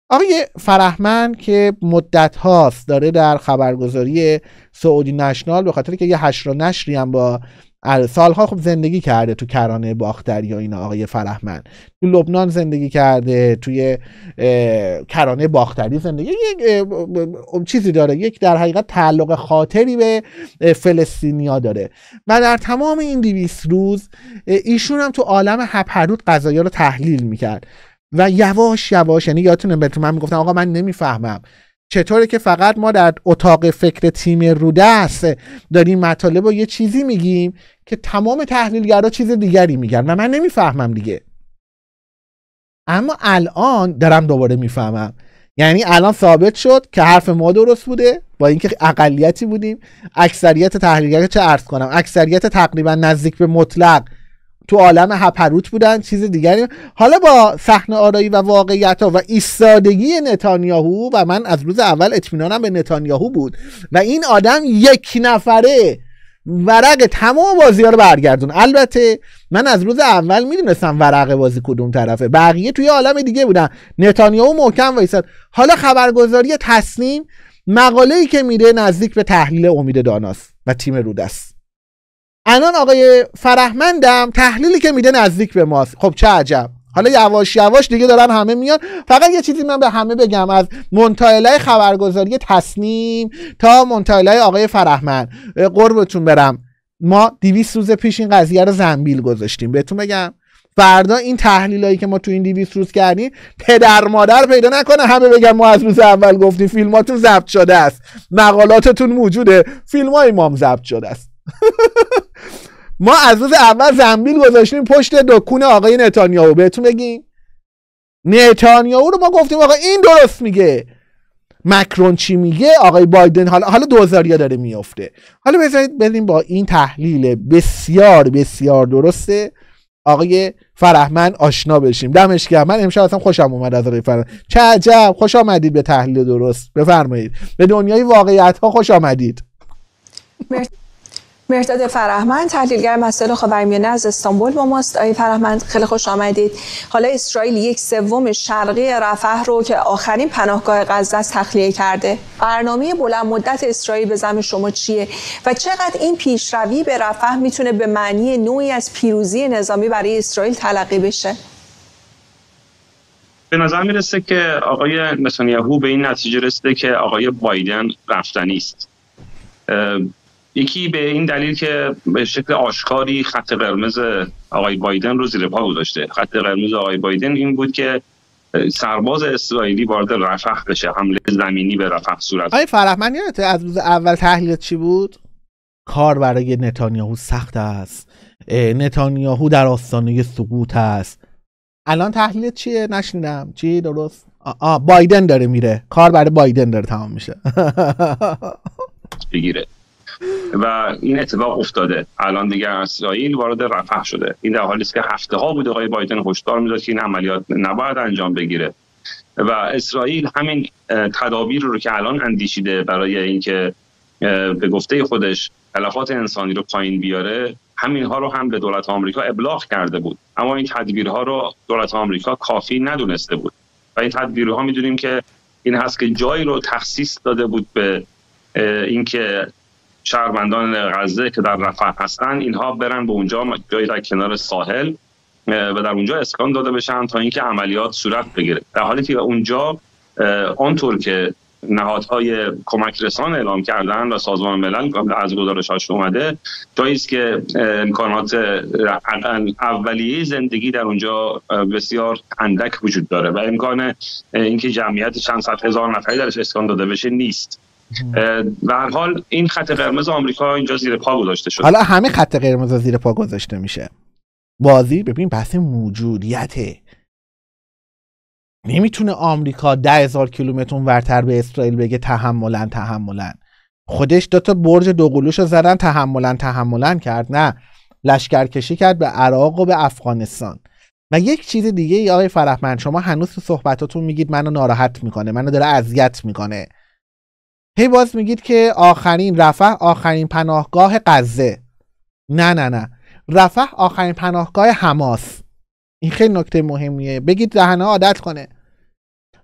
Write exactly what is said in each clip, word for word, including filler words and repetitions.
آقای فرهمند که مدت هاست داره در خبرگزاری سعودی نشنال، به خاطر که یه حشر و نشری هم با سالها خب زندگی کرده تو کرانه باختری و اینا، آقای فرهمند تو لبنان زندگی کرده، توی کرانه باختری زندگی، یک چیزی داره، یک در حقیقت تعلق خاطری به فلسطینیا داره و در تمام این دویست روز ایشون هم تو عالم هپرود قضایا رو تحلیل میکرد و یواش یواش، یعنی یادتونه بهتون من میگفتم آقا من نمیفهمم چطوره که فقط ما در اتاق فکر تیم رودست داریم مطالب و یه چیزی میگیم که تمام تحلیلگرها چیز دیگری میگن و من نمیفهمم دیگه. اما الان دارم دوباره میفهمم، یعنی الان ثابت شد که حرف ما درست بوده، با اینکه اقلیتی بودیم. اکثریت تحلیلگرها، چه عرض کنم، اکثریت تقریبا نزدیک به مطلق تو عالم هپروت بودن، چیز دیگری. حالا با صحنه آرایی و واقعیت ها و ایستادگی نتانیاهو، و من از روز اول اطمینانم به نتانیاهو بود و این آدم یک نفره ورق تمام بازی ها رو برگردون. البته من از روز اول میدونستم ورق بازی کدوم طرفه، بقیه توی عالم دیگه بودن، نتانیاهو محکم وایساد. حالا خبرگزاری تصنیم مقاله‌ای که میده نزدیک به تحلیل امید داناست و تیم رودست. الان آقای فرهمندم تحلیلی که میده نزدیک به ماست. خب چه عجب. حالا یواش یواش دیگه دارن همه میان. فقط یه چیزی من به همه بگم، از منتهلای خبرگزاری تصنیم تا منتهلای آقای فرهمند، قربتون برم، ما دویست روز پیش این قضیه رو زنبیل گذاشتیم. بهتون بگم فردا این تحلیلایی که ما تو این دویست روز کردیم پدر مادر پیدا نکنه همه بگن ما از روز اول گفتیم فیلماتون ضبط شده است، مقالاتتون موجوده، فیلمای ما هم ضبط شده است. ما از روز اول زنبیل گذاشتیم پشت دکون آقای نتانیاهو. بهتون بگیم نتانیاهو رو ما گفتیم آقا این درست میگه، مکرون چی میگه، آقای بایدن حالا حالا دوزاریا داره میفته. حالا بذارید بریم با این تحلیل بسیار بسیار درسته آقای فرهمند آشنا بشیم. دمش گرم. من امشب اصلا خوشم اومد از آقای فرهمند. چه عجب، خوش آمدید به تحلیل درست. بفرمایید، به دنیای واقعیت ها خوش آمدید. مهرداد فرهمند، تحلیلگر مسائل خاورمیانه از استانبول با ماست. آقای فرهمند خیلی خوش آمدید. حالا اسرائیل یک سوم شرقی رفح رو که آخرین پناهگاه غزه است تخلیه کرده. برنامه بلند مدت اسرائیل به زعم شما چیه و چقدر این پیشروی به رفح میتونه به معنی نوعی از پیروزی نظامی برای اسرائیل تلقی بشه؟ به نظر میرسه که آقای نتانیاهو به این نتیجه رسیده که آقای بایدن رفتنی است. یکی به این دلیل که به شکل آشکاری خط قرمز آقای بایدن رو زیر پا گذاشته. خط قرمز آقای بایدن این بود که سرباز اسرائیلی وارد رفح بشه، حمله زمینی به رفح صورت. آقای فرهمند یادته از روز اول تحلیلت چی بود؟ کار برای نتانیاهو سخت است، نتانیاهو در آستانه سقوط است. الان تحلیلت چیه؟ نشنیدم. چی درست؟ آ بایدن داره میره، کار برای بایدن داره تمام میشه. بگیره و این اتفاق افتاده. الان دیگه اسرائیل وارد رفح شده. این در حالی است که هفته ها بود آقای بایدن هشدار میداد که این عملیات نباید انجام بگیره و اسرائیل همین تدابیر رو که الان اندیشیده برای اینکه به گفته خودش تلفات انسانی رو پایین بیاره، همین ها رو هم به دولت آمریکا ابلاغ کرده بود. اما این تدبیرها رو دولت آمریکا کافی ندونسته بود و این تدبیرها میدونیم که این هست که جایی رو تخصیص داده بود به اینکه شهروندان غزه که در رفح هستن اینها برن به اونجا، جایی در کنار ساحل و در اونجا اسکان داده بشن تا اینکه عملیات صورت بگیره. در حالی که اونجا آنطور که نهادهای کمک رسان اعلام کردن و سازمان ملل از گزارش‌هاش اومده، جایی است که امکانات اولیه زندگی در اونجا بسیار اندک وجود داره و امکان اینکه جمعیت چند صد هزار نفری درش اسکان داده بشه نیست. به هر حال این خط قرمز آمریکا اینجا زیر پا گذاشته شده. حالا همه خط قرمز زیر پا گذاشته میشه. بازی ببین بحث موجودیته. نمیتونه آمریکا ده هزار کیلومتر ورتر به اسرائیل بگه تحملن تحملن. خودش دوتا برج دوقلوشو زدن تحملن تحملن کرد. نه، لشکرکشی کرد به عراق و به افغانستان. و یک چیز دیگه ای آقای فرهمند، شما هنوز تو صحبتاتون میگید منو ناراحت میکنه، منو داره اذیت میکنه. هی باز میگید که آخرین رفح آخرین پناهگاه غزه. نه نه نه، رفح آخرین پناهگاه حماس. این خیلی نکته مهمیه، بگید دهنه عادت کنه.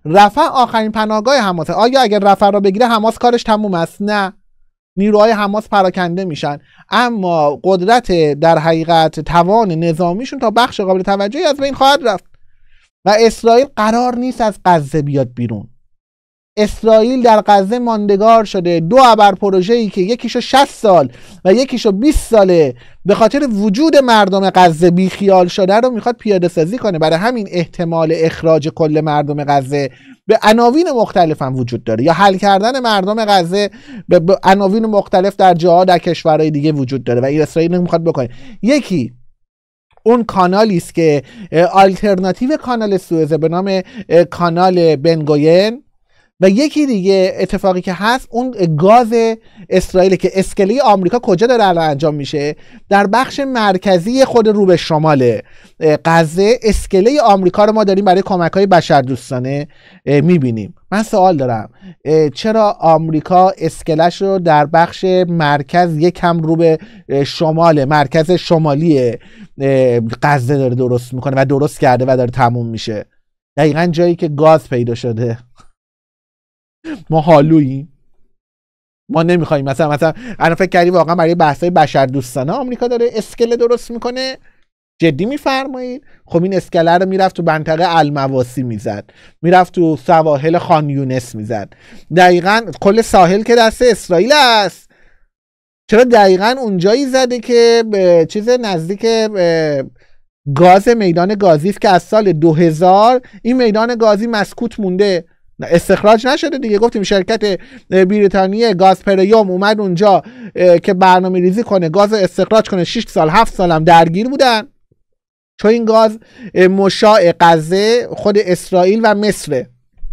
رفح آخرین پناهگاه حماس. آیا اگر رفح را بگیره حماس کارش تموم است؟ نه، نیروهای حماس پراکنده میشن، اما قدرت در حقیقت توان نظامیشون تا بخش قابل توجهی از بین خواهد رفت و اسرائیل قرار نیست از غزه بیاد بیرون. اسرائیل در غزه ماندگار شده. دو ابر پروژه‌ای که یکیشو شصت سال و یکیشو بیست ساله به خاطر وجود مردم غزه بیخیال شده رو میخواد پیاده سازی کنه. برای همین احتمال اخراج کل مردم غزه به عناوین مختلف هم وجود داره، یا حل کردن مردم غزه به عناوین مختلف در جاها در کشورهای دیگه وجود داره و این اسرائیل میخواد بکنه. یکی اون کانالی است که آلترناتیو کانال سوئز به نام کانال بنگوین، و یکی دیگه اتفاقی که هست اون گاز اسرائیل که اسکله آمریکا کجا داره الان انجام میشه؟ در بخش مرکزی خود رو به شمال غزه اسکله آمریکا رو ما داریم برای کمک‌های بشردوستانه میبینیم. من سوال دارم چرا آمریکا اسکله‌اش رو در بخش مرکز یکم رو به شمال مرکز شمالی غزه داره درست میکنه و درست کرده و داره تموم میشه؟ دقیقاً جایی که گاز پیدا شده. ما حالوییم، ما نمیخوایم مثلا مثلا انا فکر کردی واقعا برای بحث‌های بشردوستانه آمریکا داره اسکله درست میکنه؟ جدی میفرمایید؟ خب این اسکله رو میرفت تو منطقه المواسی میزد، میرفت تو سواحل خان یونس میزد. دقیقاً کل ساحل که دست اسرائیل است، چرا دقیقاً اونجایی زده که به چیز نزدیک گاز میدان گازی است که از سال دو هزار این میدان گازی مسکوت مونده، استخراج نشده دیگه. گفتیم شرکت بریتانیایی گازپریوم اومد اونجا که برنامه ریزی کنه گاز استخراج کنه، شش سال هفت سال هم درگیر بودن، چون این گاز مشاع غزه خود اسرائیل و مصر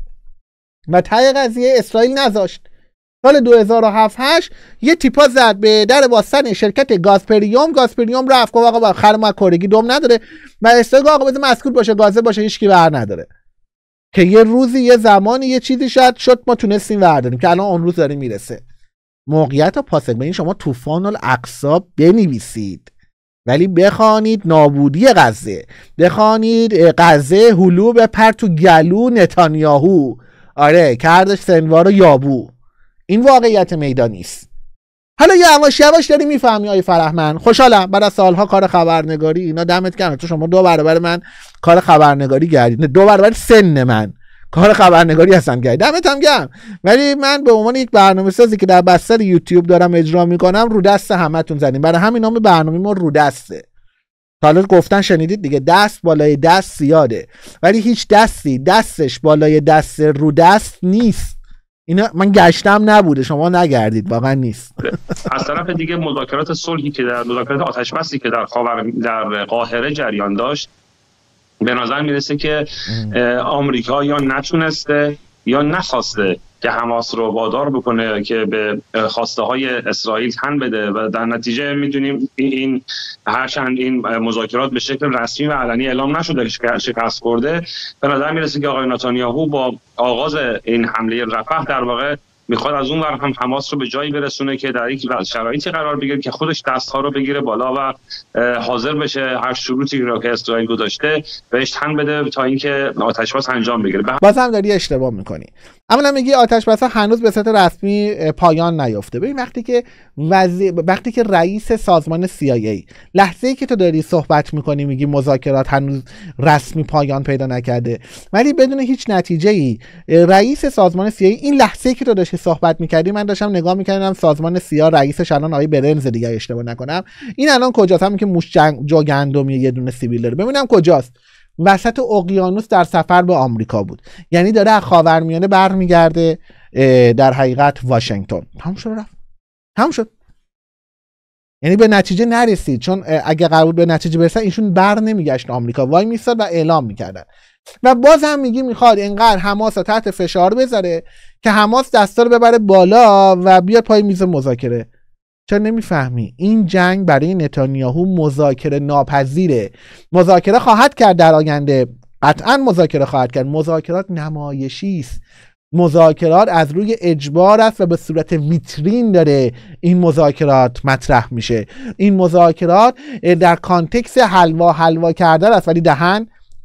و ته قضیه اسرائیل نذاشت. سال دو هزار و هفت هشت یه تیپا زد به در باستن شرکت گازپریوم، گازپریوم رفت گفت آقا خر ما کورگی دم نداره و اسرائیل آقا بذار مسکوت باشه گازه باشه هیچ کی بر نداره، که یه روزی یه زمانی یه چیزی شاید شد ما تونستیم ورداریم که الان اون روز داره میرسه. موقعیت و پاسخ به این شما طوفان الاقصی بنویسید ولی بخوانید نابودی غزه، بخوانید غزه هلو بپر تو گلو نتانیاهو، آره کردش سنوار و یابو. این واقعیت میدانی است. حالا یواش یواش داری میفهمی آی فرهمند. خوشحالم بعد از سالها کار خبرنگاری اینا، دمت گرم تو شما دو برابر من کار خبرنگاری کردید، دو برابر سن من کار خبرنگاری هستن کردید، دمت هم گرم. ولی من به عنوان یک برنامه‌سازی که در بستر یوتیوب دارم اجرا میکنم رو دست همتون زدیم، برای همین نام برنامه ما رو دسته. حالا گفتن شنیدید دیگه، دست بالای دست زیاده ولی هیچ دستی دستش بالای دست رو دست نیست. اینا من گشتم نبوده، شما نگردید، واقعا نیست. از طرف دیگه مذاکرات صلحی که در مذاکرات آتش‌بسی که در خاور در قاهره جریان داشت، به نظر میرسه که آمریکا یا نتونسته یا نخواسته که حماس رو وادار بکنه که به خواسته های اسرائیل تن بده و در نتیجه میدونیم این هرچند این مذاکرات به شکل رسمی و علنی اعلام نشده که شکست خورده، به نظر میرسه که آقای نتانیاهو با آغاز این حمله رفح در واقع میخواد از اون ور هم حماس رو به جایی برسونه که در یک شرایطی قرار بگیره که خودش دستها رو بگیره بالا و حاضر بشه هر شروطی رو که اسرائیل گذاشته بهش تن بده تا اینکه آتش‌بس انجام بگیره. باز هم داری اشتباه میکنی. اولا میگی آتش‌بس هنوز به صورت رسمی پایان نیافته. ببین وقتی که وزی... وقتی که رئیس سازمان سی آی ای لحظه‌ای که تو داری صحبت میکنی میگی مذاکرات هنوز رسمی پایان پیدا نکرده ولی بدون هیچ نتیجه‌ای رئیس سازمان سی آی ای این لحظه‌ای که تو داشتی صحبت میکردی من داشتم نگاه میکردم سازمان سیا رئیسش الان آقای برنز دیگه اشتباه نکنم، این الان کجاست؟ همین که موش جنگ جو گندمی یه دونه سیبیل داره، ببینم کجاست. وسط اقیانوس در سفر به آمریکا بود، یعنی داره از خاورمیانه برمیگرده در حقیقت واشنگتن. تموم شد رفت تموم شد، یعنی به نتیجه نرسید، چون اگه قرار بود به نتیجه برسن ایشون بر نمیگشت آمریکا، وای میستاد و اعلام میکردن. و باز هم میگی میخواد اینقدر حماس رو تحت فشار بذاره که حماس دستا رو ببره بالا و بیاد پای میز مذاکره. چرا نمیفهمی این جنگ برای نتانیاهو مذاکره ناپذیره. مذاکره خواهد کرد در آینده، قطعا مذاکره خواهد کرد، مذاکرات نمایشی است، مذاکرات از روی اجبار است و به صورت ویترین داره این مذاکرات مطرح میشه. این مذاکرات در کانتکست حلوا حلوا کردن است ولی دهن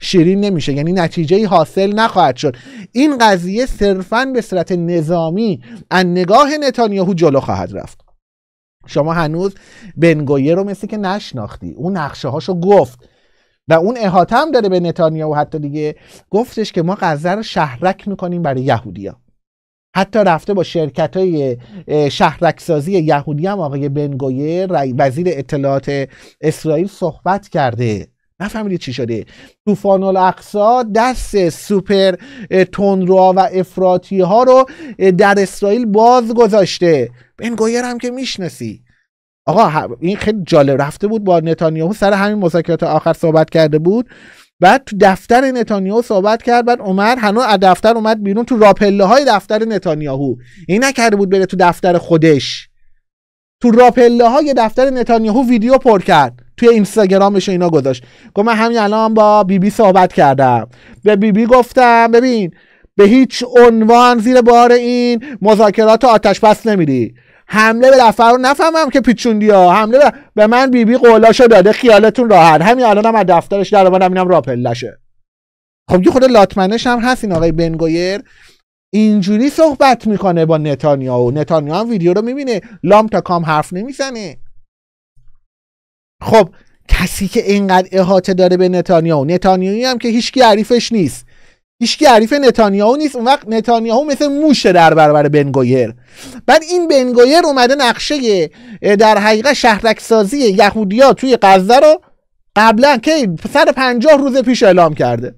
شیرین نمیشه، یعنی نتیجه‌ای حاصل نخواهد شد. این قضیه صرفاً به صورت نظامی از نگاه نتانیاهو جلو خواهد رفت. شما هنوز بن گویر رو مثل که نشناختی، اون نقشه هاشو گفت و اون احاطه هم داره به نتانیاهو، حتی دیگه گفتش که ما غزه رو شهرک میکنیم برای یهودیا. حتی رفته با شرکت های شهرک سازی یهودی هم آقای بن گویر وزیر اطلاعات اسرائیل صحبت کرده. نفهمیدید چی شده؟ طوفان الاقصی دست سوپر تندرو و افراطی ها رو در اسرائیل باز گذاشته. بن گویر هم که میشناسی. آقا این خیلی جالب، رفته بود با نتانیاهو سر همین مذاکرات آخر صحبت کرده بود، بعد تو دفتر نتانیاهو صحبت کرد، بعد اومد هنوز از دفتر اومد بیرون تو راپله های دفتر نتانیاهو. این نکرده بود بره تو دفتر خودش، تو راپله های دفتر نتانیاهو ویدیو پر کرد، توی اینستاگرامش اینا گذاشت. گفت من همین الان با بی بی صحبت کردم، به بی بی گفتم ببین به هیچ عنوان زیر بار این مذاکرات آتش بس نمیری، حمله به دفتر رو نفهمم که پیچوندی ها، حمله به, به من بی بی قولاشو داده، خیالتون راحت، همین الانم هم از دفترش در اومدم اینم راپلشه. خب یه خود لاتمنش هم هست این آقای بن گویر، اینجوری صحبت میکنه با نتانیاهو. نتانیاهو هم ویدیو رو میبینه، لام تا کام حرف نمیزنه. خب کسی که اینقدر احاطه داره به نتانیاهو، نتانیاهو هم که هیچکی حریفش نیست، هیچکی حریف نتانیاهو نیست، اون وقت نتانیاهو مثل موشه در برابر بن گویر. بعد این بن گویر اومده نقشه در حقیقت شهرک سازی یهودیا توی غزه رو قبلا که صد و پنجاه روز پیش اعلام کرده.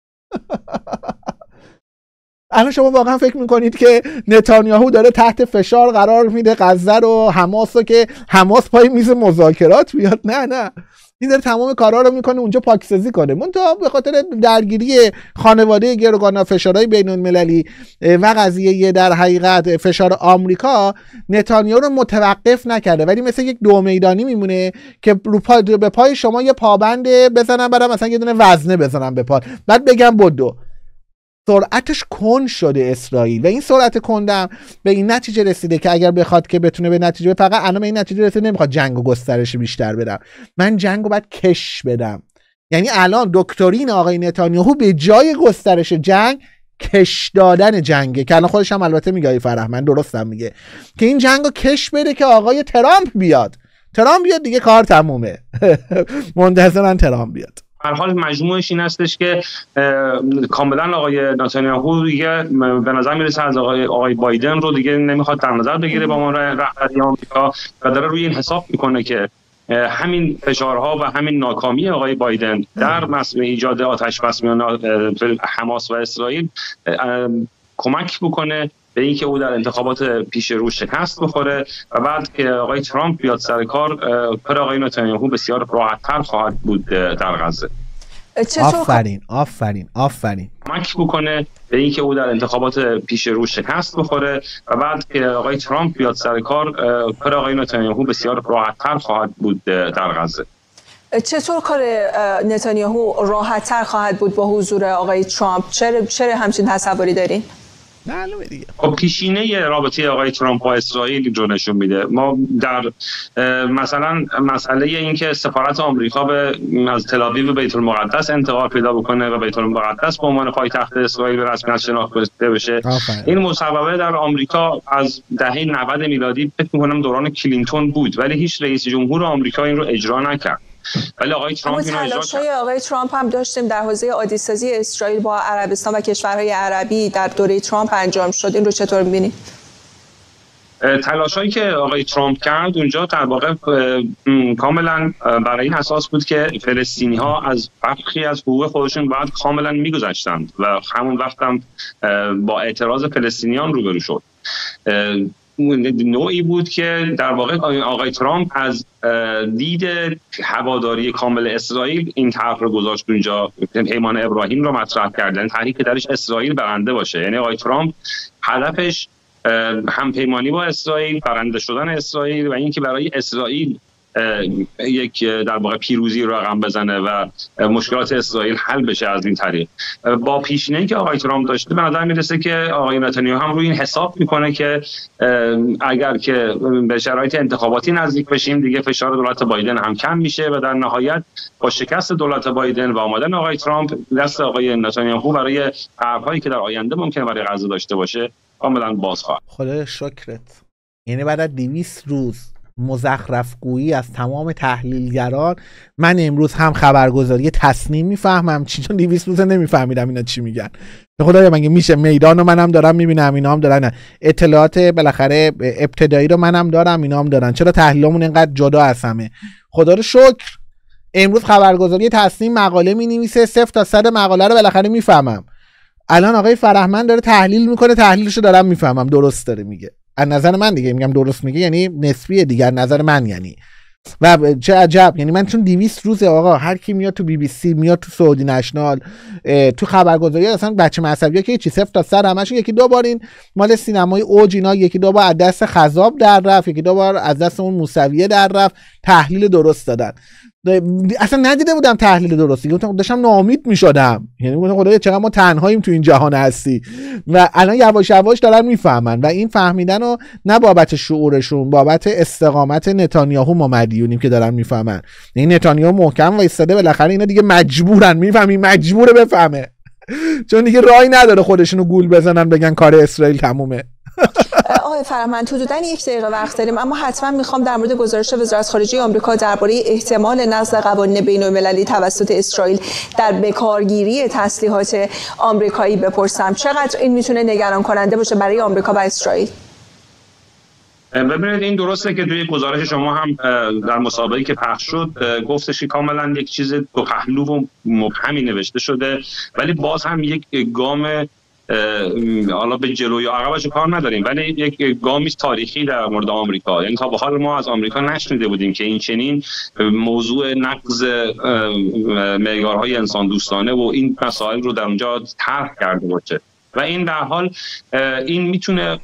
الان شما واقعا فکر میکنید که نتانیاهو داره تحت فشار قرار میده غزه رو، حماس رو که حماس پای میز مذاکرات بیاد؟ نه نه، این داره تمام کارا رو میکنه اونجا پاکسازی کنه. منتها به خاطر درگیری خانواده گروگان، فشارهای بین المللی و قضیه در حقیقت فشار آمریکا، نتانیاهو رو متوقف نکرده، ولی مثل یک دو میدانی میمونه که رو پا به پای شما یه پابند بزنن، بعد مثلا یه دونه وزنه بزنن به پا، بعد بگم بدو. سرعتش کند شده اسرائیل و این سرعت کندم به این نتیجه رسیده که اگر بخواد که بتونه به نتیجه، فقط الان به این نتیجه رسیده نمیخواد جنگو گسترش بیشتر بدم، من جنگو باید کش بدم. یعنی الان دکترین آقای نتانیاهو به جای گسترش جنگ کش دادن جنگه، که الان خودش هم البته میگه فرهمند درستم میگه که این جنگو کش بده که آقای ترامپ بیاد. ترامپ بیاد دیگه کار تمومه. منتظرن ترامپ بیاد. هر حال مجموعش این هستش که کاملا آقای نتانیاهو دیگه به نظر میرسه از آقای, آقای بایدن رو دیگه نمیخواد در نظر بگیره با عنوان رهبری آمریکا و داره روی این حساب میکنه که همین فشارها و همین ناکامی آقای بایدن در مسئله ایجاد آتش بس میان حماس و اسرائیل کمک بکنه به اینکه او در انتخابات پیش رو شکست بخوره و بعد که آقای ترامپ بیاد سر کار، کار آقای نتانیاهو بسیار راحت‌تر خواهد بود در غزه. آفرین آفرین آفرین. کمک بکنه به اینکه او در انتخابات پیش رو شکست بخوره و بعد که آقای ترامپ بیاد سر کار، کار آقای نتانیاهو بسیار راحت‌تر خواهد بود در غزه. چطور کار نتانیاهو راحت‌تر خواهد بود با حضور آقای ترامپ؟ چرا چرا همچین تصوری دارین؟ معلومه دیگه. خب پیشینه رابطه آقای ترامپ با اسرائیل رو نشون میده. ما در مثلا مسئله این که سفارت آمریکا به از تل آویو و بیت المقدس انتقال پیدا بکنه و بیت المقدس به عنوان پایتخت اسرائیل به رسمیت شناخته بشه، این مصوبه در آمریکا از دهه نود میلادی فکر می‌کنم دوران کلینتون بود، ولی هیچ رئیس جمهور آمریکا این رو اجرا نکرد. ولی آقای ترامپ اینو اجرا کرد. آقای ترامپ هم داشتیم در حوزه عادی‌سازی اسرائیل با عربستان و کشورهای عربی در دوره ترامپ انجام شد. این رو چطور می‌بینید؟ تلاشایی که آقای ترامپ کرد اونجا در واقع کاملا برای این اساس بود که فلسطینی‌ها از بخشی از حقوق خودشون باید کاملا می‌گذشتند و همون وقت هم با اعتراض فلسطینیان روبرو شد. نوعی بود که در واقع آقای ترامپ از دید هواداری کامل اسرائیل این طرح رو گذاشت اونجا، پیمان ابراهیم رو مطرح کردن، طرحی که درش اسرائیل برنده باشه. یعنی آقای ترامپ هدفش هم پیمانی با اسرائیل، برنده شدن اسرائیل و اینکه برای اسرائیل یک در واقع پیروزی رو رقم بزنه و مشکلات اسرائیل حل بشه از این طریق. با پیشینه‌ای که آقای ترامپ داشته به نظر میرسه که آقای نتانیاهو هم روی این حساب میکنه که اگر که به شرایط انتخاباتی نزدیک بشیم دیگه فشار دولت بایدن هم کم میشه و در نهایت با شکست دولت بایدن و آمدن آقای ترامپ دست آقای نتانیاهو برای حرفایی که در آینده ممکنه برای غزه داشته باشه کاملا باز خواهد. خدای شکرت. یعنی بعد از دویست روز مزخرف گویی از تمام تحلیلگران من امروز هم خبرگزاری تصنیم میفهمم چی، چون دویست روز نمیفهمیدم اینا چی میگن. به خدای مگه میشه؟ میدانو منم دارم میبینم، اینا هم دارن، اطلاعات بالاخره ابتدایی رو منم دارم اینا هم دارن، چرا تحلیلمون اینقدر جدا از همه؟ خدا رو شکر امروز خبرگزاری تصنیم مقاله مینویسه صفر تا صد مقاله رو بالاخره میفهمم. الان آقای فرهمند داره تحلیل میکنه، تحلیلشو دارم میفهمم درست داره میگه. از نظر من دیگه میگم درست میگه یعنی نسبیه دیگه، از نظر من یعنی. و چه عجب، یعنی من چون دویست روزه آقا هر کی میاد تو بی بی سی، میاد تو سعودی نشنال، تو خبرگزاری اصلا بچه مذهبی‌ها که چی صفر تا صد همشون یکی دو بار این مال سینمای اوج اینا، یکی دو بار از دست خذاب در رفت، یکی دو بار از دست اون موسویه در رفت، تحلیل درست دادن. اصلا ندیده بودم تحلیل درستی، گفتم داشتم ناامید میشدم، یعنی گفتم خدایا چقدر ما تنهاییم تو این جهان هستی. و الان یواش یواش دارن میفهمن و این فهمیدن رو نه بابت شعورشون، بابت استقامت نتانیاهو ما مدیونیم که دارن میفهمن. این نتانیاهو محکم و ایستاده، بالاخره اینا دیگه مجبورن، میفهمی مجبوره بفهمه چون دیگه راهی نداره خودشونو گول بزنن بگن کار اسرائیل تمومه. آقای فرهمند حدوداً یک دقیقه وقت داریم، اما حتما میخوام در مورد گزارش وزارت خارجه آمریکا درباره احتمال نقض قوانین بین‌المللی توسط اسرائیل در بکارگیری تسلیحات آمریکایی بپرسم. چقدر این میتونه نگران کننده باشه برای آمریکا و اسرائیل؟ ببینید این درسته که توی گزارش شما هم در مسابقه‌ای که پخش شد گفتش که کاملا یک چیز دو پهلو و مبهمی نوشته شده، ولی باز هم یک گام حالا به جلو یا عقبش کار نداریم، ولی یک گامی تاریخی در مورد آمریکا. یعنی تا به حال ما از آمریکا نشنیده بودیم که این چنین موضوع نقض معیارهای انسان دوستانه و این مسائل رو در اونجا طرح کرده باشه. و این در حال این میتونه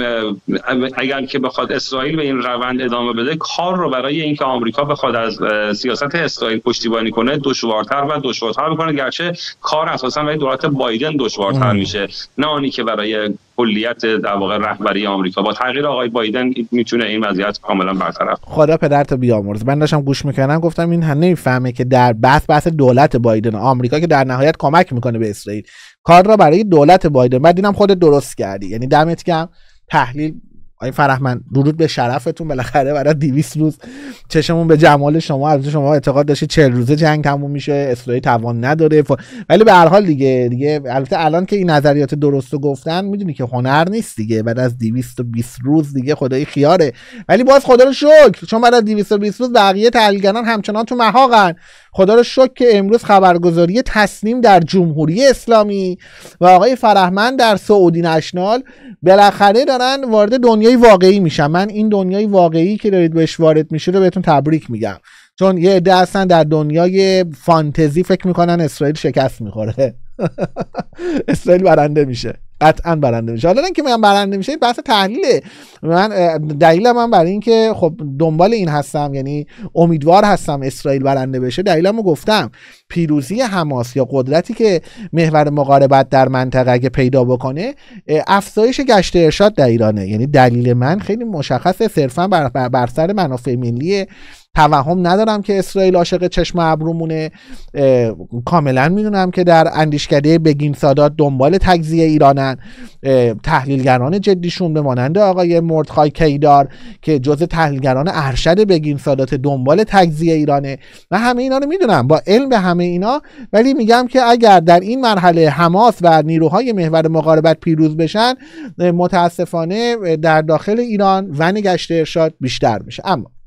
اگر که بخواد اسرائیل به این روند ادامه بده کار رو برای اینکه آمریکا بخواد از سیاست اسرائیل پشتیبانی کنه دشوارتر و دشوارتر میکنه، گرچه کار اساسا برای دولت بایدن دشوارتر میشه، نه آنی که برای کلیت در واقع رهبری آمریکا. با تغییر آقای بایدن میتونه این وضعیت کاملا برطرف. خدا پدرتو بیامرز. من داشتم گوش میکنم گفتم این نمیفهمه که در بحث بحث دولت بایدن آمریکا که در نهایت کمک میکنه به اسرائیل، کار را برای دولت بایدن. بعد دیدم خودت درست کردی، یعنی دمت گرم. تحلیل آقای فرهمند، درود به شرفتون، بالاخره برای دویست روز چشمون به جمال شما. البته شما اعتقاد داشتید چهل روزه جنگ تموم میشه، اسرائیل توان نداره ف... ولی به هر حال دیگه دیگه البته الان که این نظریات درستو گفتن میدونی که هنر نیست دیگه، بعد از دویست و بیست روز دیگه خدای خیاره. ولی باز خدا رو شکر چون بعد از دویست و بیست روز بقیه تحلیلگران همچنان تو محاقن. خدا رو شکر که امروز خبرگزاری تصنیم در جمهوری اسلامی و آقای فرهمند در سعودی نشنال بالاخره دارن وارد دنیای واقعی میشن. من این دنیای واقعی که دارید بهش وارد میشه رو بهتون تبریک میگم، چون یه عده هستن در دنیای فانتزی فکر میکنن اسرائیل شکست میخوره اسرائیل برنده میشه، قطعا برنده میشه. حالا اینکه میگم برنده میشه بحث تحلیله. من دلیلم من برای اینکه خب دنبال این هستم، یعنی امیدوار هستم اسرائیل برنده بشه. دلیلمو گفتم، پیروزی حماس یا قدرتی که محور مقاربت در منطقه اگه پیدا بکنه، افزایش گشت ارشاد در ایرانه. یعنی دلیل من خیلی مشخصه، صرفا بر, بر, بر سر منافع ملی. توهم ندارم که اسرائیل عاشق چشم ابرومونه، کاملا میدونم که در اندیشکده بگین سادات دنبال تجزیه ایرانن. تحلیلگران جدیشون به مانند آقای مردخای کیدار که جزء تحلیلگران ارشد بگین سادات دنبال تجزیه ایرانه. و همه اینا رو میدونم، با علم به همه اینا، ولی میگم که اگر در این مرحله حماس و نیروهای محور مقاربت پیروز بشن، متاسفانه در داخل ایران ون گشت ارشاد بیشتر میشه. اما